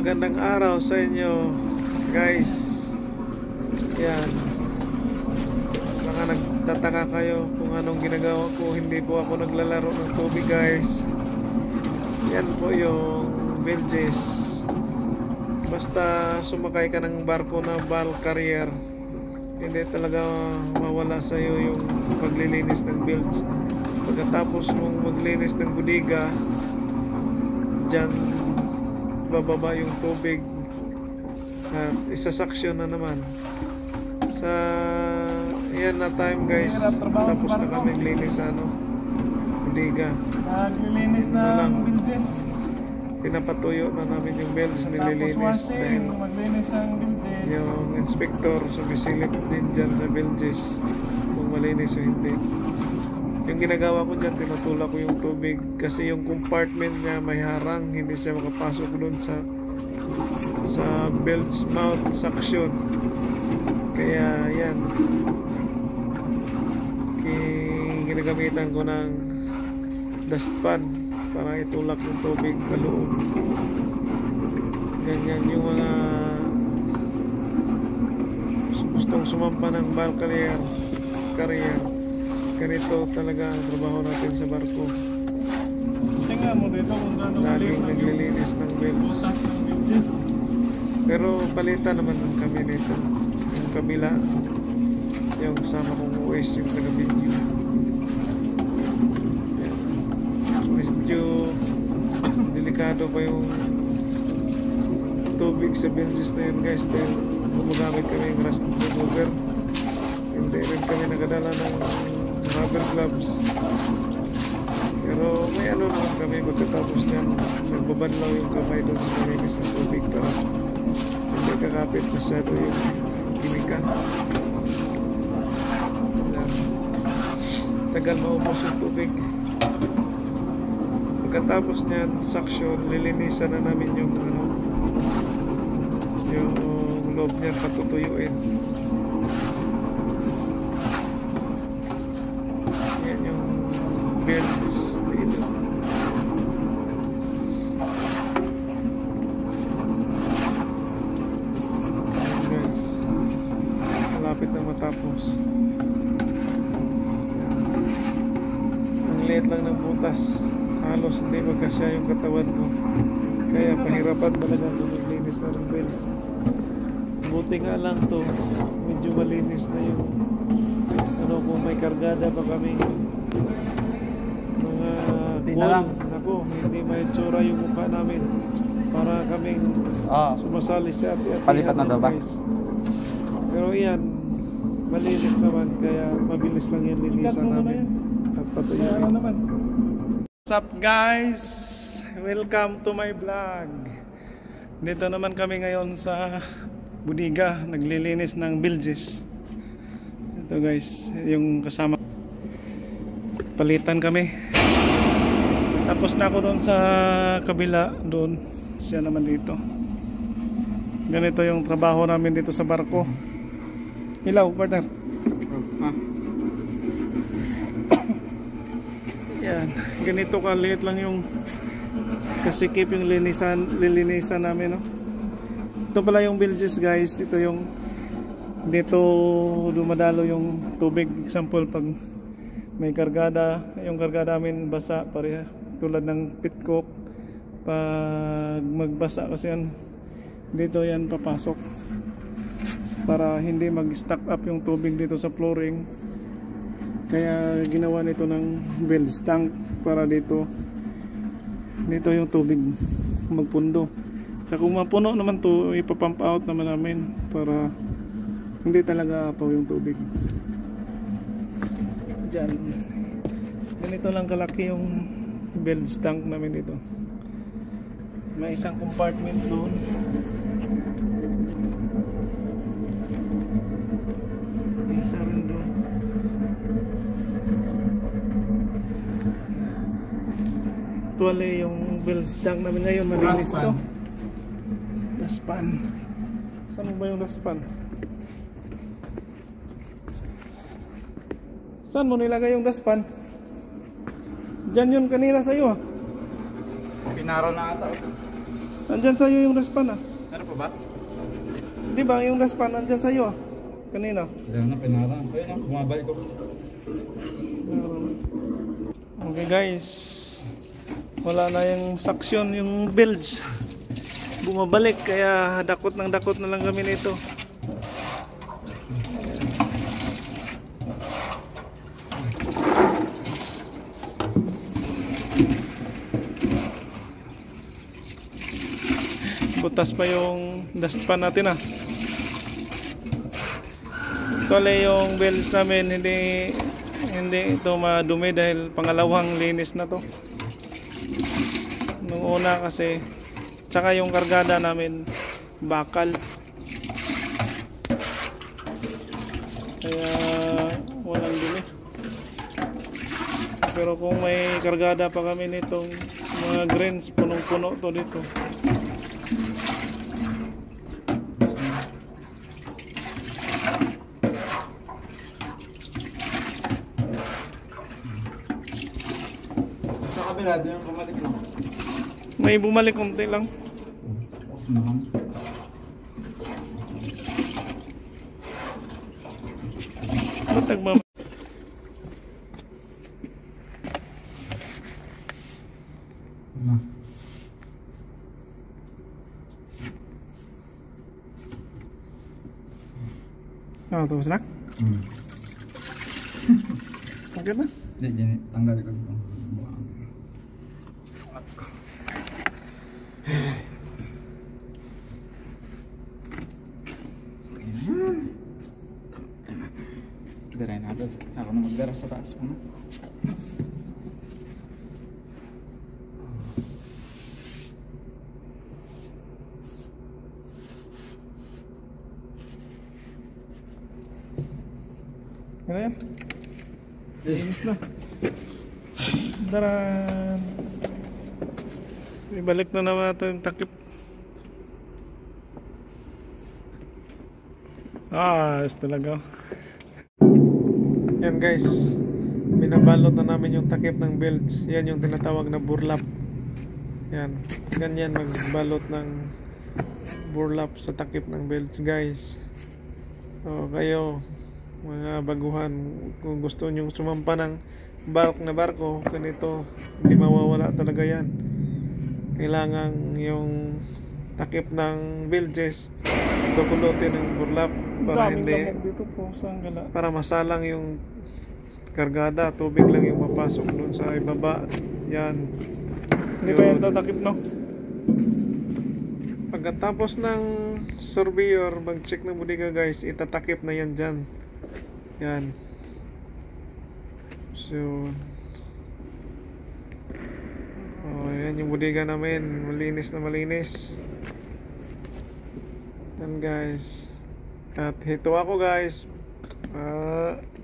Magandang araw sa inyo guys. Yan, baka nagtataka kayo kung anong ginagawa ko. Hindi po ako naglalaro ng tubig guys. Yan po yung bilges. Basta sumakay ka ng barko na bulk carrier, hindi talaga mawala sa iyo yung paglilinis ng bilge. Pagkatapos mong maglinis ng budiga, dyan bababa yung tubig at isasaksyon na naman sa yan na time guys. Tapos na kami linis sa budiga, naglilinis ng bilges. pinapatuyo na namin yung bilge, nililinis dahil maglinis ng bilges. yung inspector sumisilip din dyan sa bilges kung malinis o hindi. Yung ginagawa ko dyan, tinutulak ko yung tubig kasi yung compartment niya may harang, hindi siya makapasok doon sa bilge mouth suction. Kaya yan, ginagamitan ko ng dustpan para itulak yung tubig paloob. Ganyan yung mga gustong sumampa ng bulk carrier. Ganito talaga ang trabaho natin sa barko. Tingnan mo dito kung gano'n Laging naglilinis ng bilges. Pero palitan naman kami nito. Yung kabila, yung kasama kong OS, yung taga-video. Medyo delikado pa yung tubig sa bilges na yun guys, dahil gumagamit kami ng rust remover. Hindi rin kami nakadala ng rubber gloves, pero may naman kami. Pagkatapos niyan, nagbabanlaw yung kamay doon sa malinis ng tubig para hindi kakapit masyado yung kimika. Tagal maubos yung tubig. Pagkatapos niyan, suction, lilinisan na namin yung yung loob niyan, patutuyuin. Bilges dito. Ayan guys, malapit na matapos. Ang liit lang ng butas, halos hindi magkasya yung katawan ko, kaya pahirapan talaga kung maglinis na ng bilges. Buti nga lang to, medyo malinis na yung kung may kargada pa kami mga ako, hindi may tsura yung mukha namin para kaming sumasali sa ati-atihan. Palipat na daw ba? Pero yan, malinis naman, kaya mabilis lang yan linisan namin at patuyuin. What's up guys? Welcome to my vlog. Dito naman kami ngayon sa budiga, naglilinis ng bilges. Ito guys, yung kasama, palitan kami. Tapos na ako doon sa kabila, doon siya naman dito. Ganito yung trabaho namin dito sa barko. Ilaw, partner. Yan, ganito kaliit lang yung kasikip yung lilinisan namin, no? Ito pala yung bilges guys. Ito yung dito dumadalo yung tubig. Example, pag may kargada, yung kargada namin basa pareha, tulad ng pitcock. Pag magbasa kasi yan, dito yan papasok para hindi mag-stack up yung tubig dito sa flooring. Kaya ginawa nito ng bilge tank para dito yung tubig magpundo. Tsaka kung mapuno naman to, ipapump out naman namin para hindi talaga apaw yung tubig. Diyan, ganito lang kalaki yung bilge tank namin dito. May isang compartment doon. May isa rin doon. Actually, yung bilge tank namin ngayon malinis to. Dustpan. Saan ba yung dustpan? Saan mo nilagay yung dustpan? Diyan yun kanina sa'yo. Pinaro na ata. Nandyan sa'yo yung respan ah. Ano pa ba? Di ba yung respan nandyan sa'yo ah? Kanina. Kaya na, pinara. Ayun na, bumabalik ko. Okay guys. Wala na yung suction, yung builds. Bumabalik kaya dakot na lang kami nito. Butas pa yung dustpan natin ah. Actually yung belts namin hindi ito madumi dahil pangalawang linis na to. Nung una kasi tsaka yung kargada namin bakal. Kaya walang dumi. Pero kung may kargada pa kami nitong mga grains punong-puno to dito. Sa kabila, din yung bumalik lang. May bumalik konti lang. Ba't nagmam... Oh, tapos na? Bakit na? Hindi, tanggal ko dito. Diray natin. Ako na magdara sa taas mo. Ano yan? Linis na. Daran. Ibalik na naman natin yung takip. Ayos talaga. Yan guys. Binabalot na namin yung takip ng belts. Yan yung tinatawag na burlap. Yan. Ganyan magbalot ng burlap sa takip ng belts guys. So kayo mga baguhan, kung gusto nyo sumampa ng bulk na barko, ganito, hindi mawawala talaga yan. Kailangan yung takip ng bilges bakulotin ng burlap para hindi dito po, para masalang yung kargada, tubig lang yung mapasok dun sa ibaba. Yan. Hindi pa yan tatakip, no? Pagkatapos ng surveyor mag-check ng bodega guys, itatakip na yan dyan. Yan. So yan yung bodega namin, malinis na malinis. Yan guys. At hito ako guys.